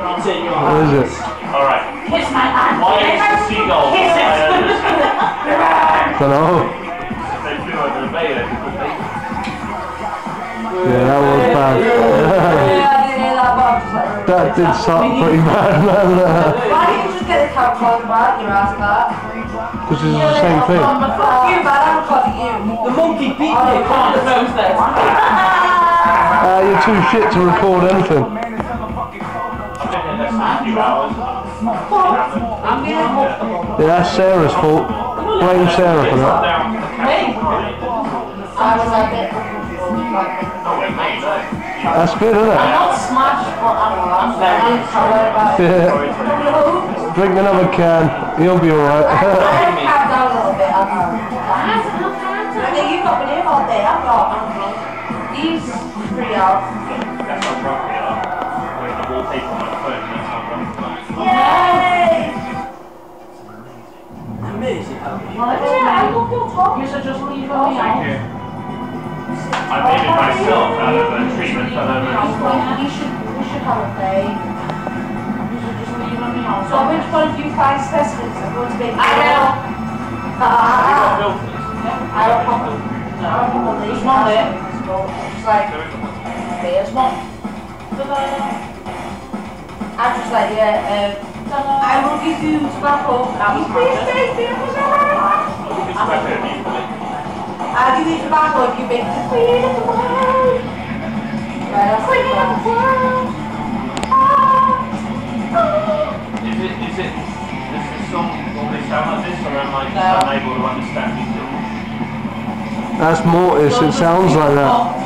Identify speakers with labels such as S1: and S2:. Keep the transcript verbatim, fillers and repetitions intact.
S1: What is it?
S2: Alright.
S3: Kiss my hand.
S2: Why is the seagull?
S3: Kiss it.
S1: I don't know.
S2: They flew over the bay there because they...
S1: Yeah, that was bad. That did suck pretty bad, man.
S3: Why didn't you just get the cab called about your ass back?
S1: Because it's the same thing.
S3: Fuck you, man, I'm calling you.
S4: The monkey beat me, can't close there.
S1: Uh, you're too shit to record anything.
S2: I've been here less than a few hours.
S3: I'm being comfortable.
S1: Yeah, that's Sarah's fault. Blame Sarah for that.
S3: I was like it.
S1: That's good, isn't it?
S3: I'm not smashed, but I'm, I'm very sorry about it.
S1: Yeah. Drink another can, you'll be alright.
S3: I have calmed down a little bit. I think you've not been here all day, I've got these three out.
S2: That's how drunk we are. With the wallpaper on my phone, that's how drunk we are.
S3: Yay!
S4: Amazing how you
S3: Yeah, I love your talk.
S4: You should just leave it
S2: Thank
S4: out.
S2: you. I made it myself out of a treatment for her.
S3: You should, you should have a play.
S4: You should just leave it out.
S3: So which one of you find specimens are going to be? I
S4: will.
S3: Ah,
S2: Built this.
S3: I don't know. I don't know these.
S4: There's one there.
S3: It's like, there's one. I'm just like, yeah, um, I will give you tobacco. That was I'll give you tobacco if you make the queen of the world. Right, I'll queen of the world.
S2: Is it, is it, does this song normally sound like this, or am I just
S3: No.
S2: unable to understand these things?
S1: That's Mortis, it sounds like that.